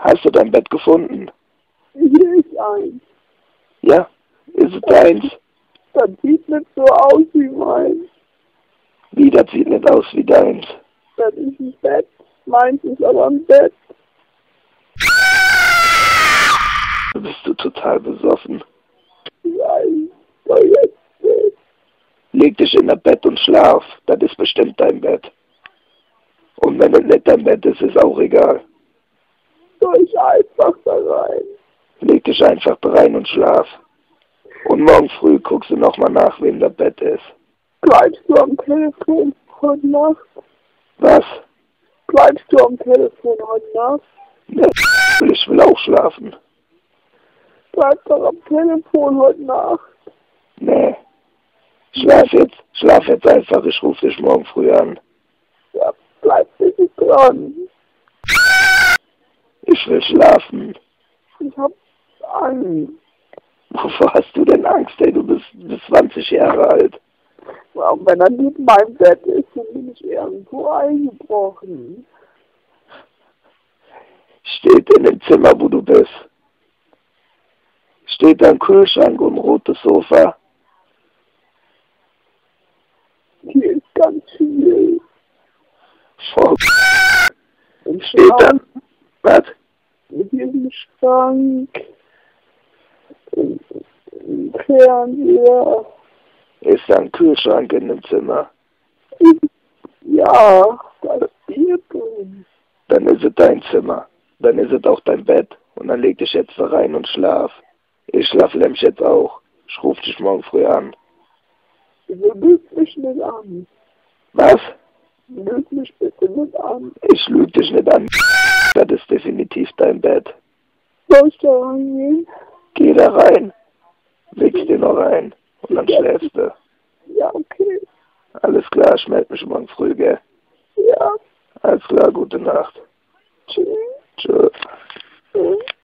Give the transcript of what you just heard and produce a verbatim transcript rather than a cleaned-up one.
Hast du dein Bett gefunden? Hier ist eins. Ja? Ist es deins? Das sieht nicht so aus wie meins. Wie, das sieht nicht aus wie deins? Das ist ein Bett. Meins ist aber ein Bett. Bist du total besoffen? Nein, soll jetzt nicht. Leg dich in das Bett und schlaf. Das ist bestimmt dein Bett. Und wenn es nicht dein Bett ist, ist auch egal. Soll ich einfach da rein? Leg dich einfach da rein und schlaf. Und morgen früh guckst du nochmal nach, wem das Bett ist. Bleibst du am Telefon heute Nacht? Was? Bleibst du am Telefon heute Nacht? Ja, ich will auch schlafen. Bleib doch am Telefon heute Nacht. Nee. Schlaf jetzt. Schlaf jetzt einfach. Ich rufe dich morgen früh an. Ja, bleib bitte dran. Ich will schlafen. Ich hab Angst. Wovor hast du denn Angst, ey? Du bist, bist zwanzig Jahre alt. Ja, und wenn er neben meinem Bett ist, dann bin ich irgendwo eingebrochen. Steht in dem Zimmer, wo du bist. Steht da ein Kühlschrank und ein rotes Sofa. Hier ist ganz viel. Oh, Im steht da. Schrank. Was? Hier ist ein Schrank. Im, im Fernseher. Ist da ein Kühlschrank in dem Zimmer? Ja, da ist Bier drin. Dann ist es dein Zimmer. Dann ist es auch dein Bett. Und dann leg dich jetzt da rein und schlaf. Ich schlaf nämlich jetzt auch. Ich ruf dich morgen früh an. Du lügst mich nicht an. Was? Lüg mich bitte nicht an. Ich lüg dich nicht an. Das ist definitiv dein Bett. Soll ich da reingehen? Geh da rein. Wichs dir noch rein. Und dann Ja. schläfst du. Ja, okay. Alles klar, ich melde mich morgen früh, gell? Ja. Alles klar, gute Nacht.